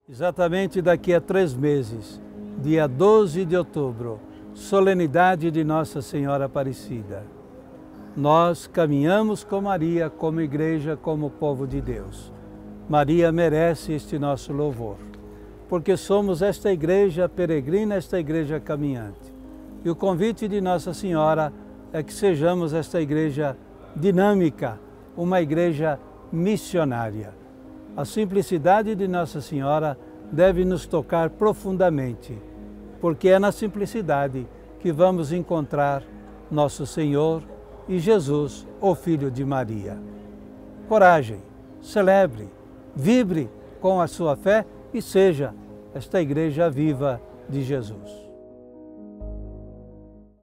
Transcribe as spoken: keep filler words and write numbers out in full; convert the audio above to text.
Exatamente daqui a três meses, dia doze de outubro, solenidade de Nossa Senhora Aparecida. Nós caminhamos com Maria como igreja, como povo de Deus. Maria merece este nosso louvor, porque somos esta igreja peregrina, esta igreja caminhante. E o convite de Nossa Senhora é que sejamos esta igreja dinâmica, uma igreja missionária. A simplicidade de Nossa Senhora deve nos tocar profundamente, porque é na simplicidade que vamos encontrar nosso Senhor e Jesus, o Filho de Maria. Coragem, celebre, vibre com a sua fé e seja esta igreja viva de Jesus.